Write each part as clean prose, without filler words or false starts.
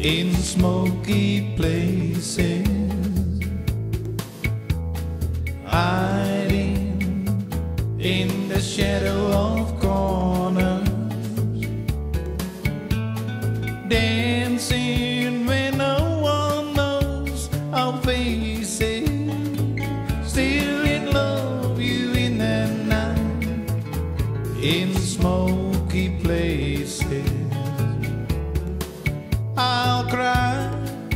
in smoky places, hiding in the shadow of corners, dancing when no one knows our faces, still in love you in the night, in smoky places. I'll cry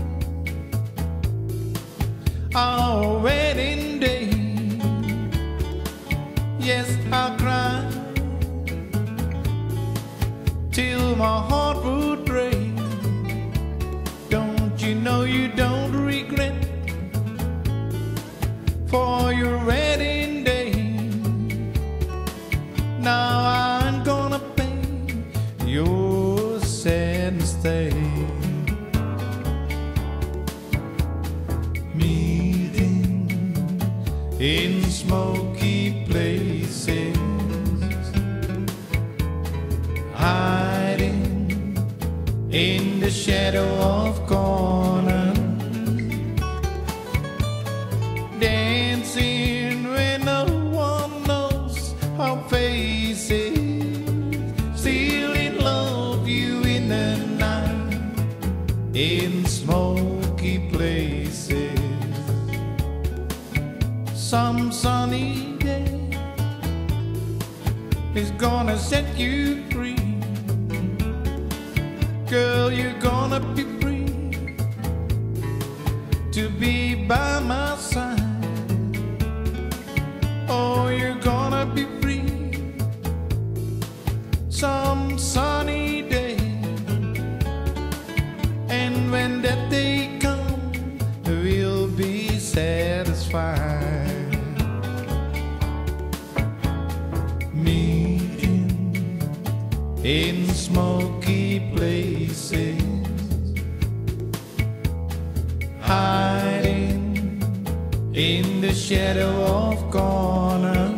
our wedding day. Yes, I'll cry till my heart would break. Don't you know you don't regret for your wedding day? Now I'm gonna pay your sad mistake. In smoky places, hiding in the shadow of corners, dancing when no one knows our faces, still in love you in the night, in smoky places. Some sunny day is gonna set you free. Girl, you're gonna be free to be by my side. Oh, you're gonna be free some sunny day. And when that day comes, we'll be satisfied. In smoky places, hiding in the shadow of corners,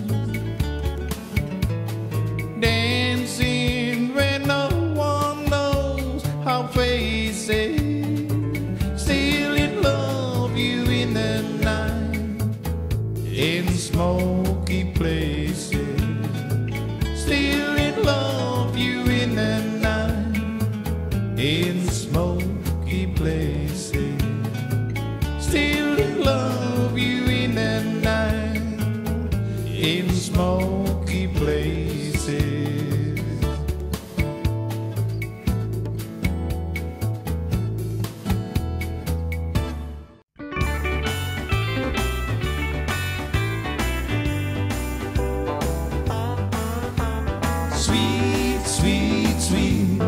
dancing when no one knows our faces, still in love you in the night, in smoky places, still in love you in the night, in smoky places, still in love you in the night, in smoky places. Sweet, sweet, sweet,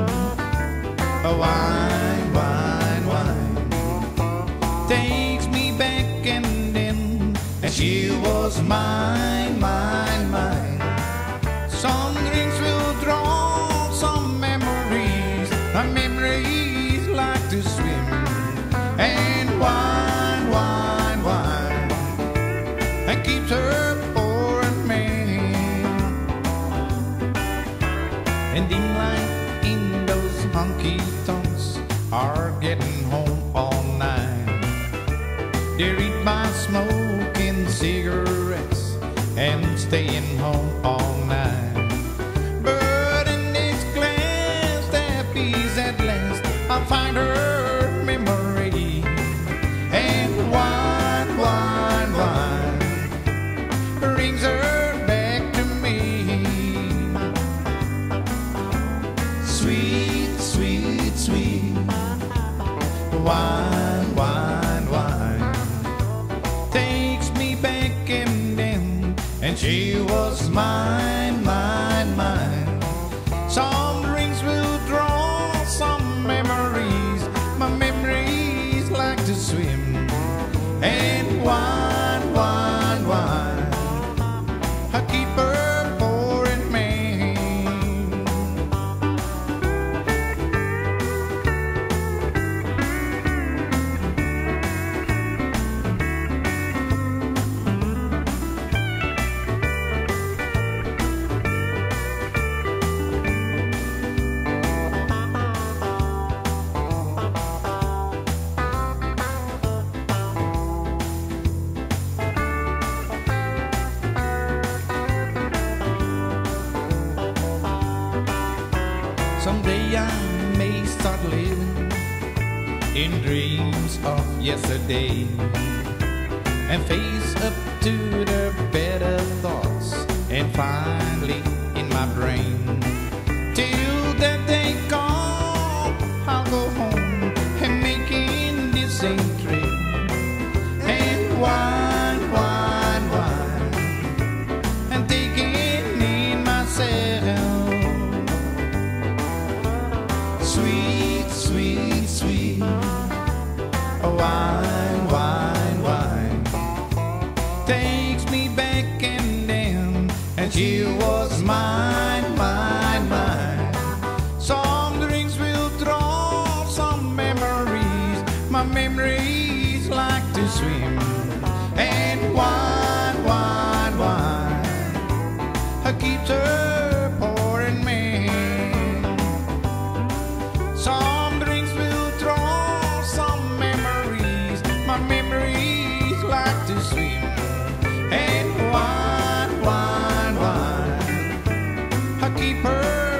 wine, wine, wine, takes me back and she was mine, mine, mine. Some drinks will draw some memories, memories like to swim. And wine, wine, wine, and keeps her pouring me. And dim light in those honky-tonks are getting home all night. They read by smoking cigarettes and staying home all night. But in this glass that peace at last, I'll find her memory. And wine, wine, wine brings her back to me. Sweet, sweet, sweet, wine, wine, wine, takes me back and she was mine, mine, mine. Some drinks will draw some memories, my memories like to swim. And wine, wine, wine, I keep her pouring me. in dreams of yesterday, and face up to the better thoughts, and finally in my brain. Till that day come, I'll go home and making this same trip, and wine, wine, wine, and taking in myself. Sweet, sweet, sweet wine, wine, wine takes me back and then, and she was mine, mine, mine. Some drinks will draw some memories. My memories like to swim, and wine, wine, wine keeps her pouring me. Some drinks will draw some memories. My memories like to swim, and wine, wine, wine keep her